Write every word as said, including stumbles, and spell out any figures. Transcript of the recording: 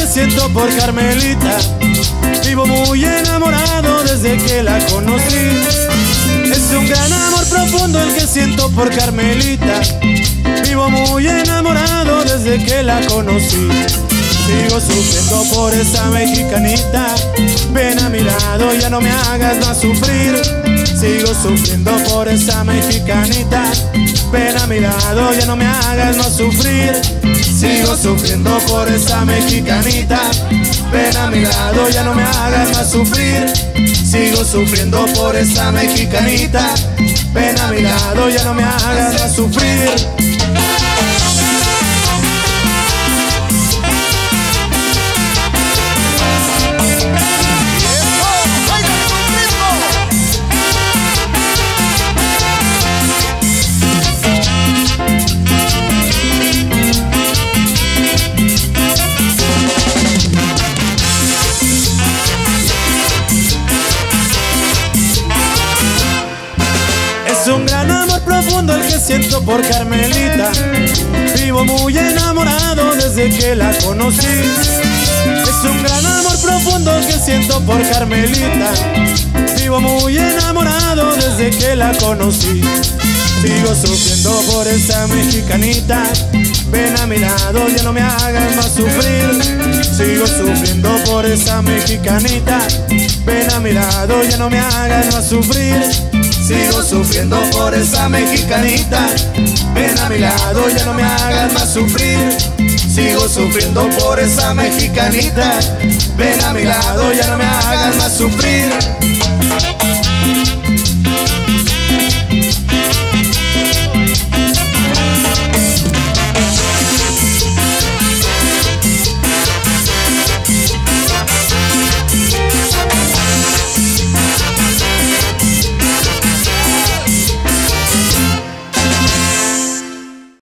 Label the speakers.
Speaker 1: que siento por Carmelita. Vivo muy enamorado desde que la conocí. Es un gran amor profundo el que siento por Carmelita. Vivo muy enamorado desde que la conocí. Sigo sufriendo por esa mexicanita. Ven a mi lado, ya no me hagas más sufrir. Sigo sufriendo por esa mexicanita. Ven a mi lado, ya no me hagas más sufrir. Sigo sufriendo por esa mexicanita. Ven a mi lado, ya no me hagas más sufrir. Sigo sufriendo por esa mexicanita. Ven a mi lado, ya no me hagas más sufrir. Es un gran amor profundo el que siento por Carmelita. Vivo muy enamorado desde que la conocí. Es un gran amor profundo el que siento por Carmelita. Vivo muy enamorado desde que la conocí. Sigo sufriendo por esa mexicanita. Ven a mi lado, ya no me hagas más sufrir. Sigo sufriendo por esa mexicanita. Ven a mi lado, ya no me hagas más sufrir. Sigo sufriendo por esa mexicanita. Ven a mi lado, ya no me hagas más sufrir. Sigo sufriendo por esa mexicanita. Ven a mi lado, ya no me hagas más sufrir.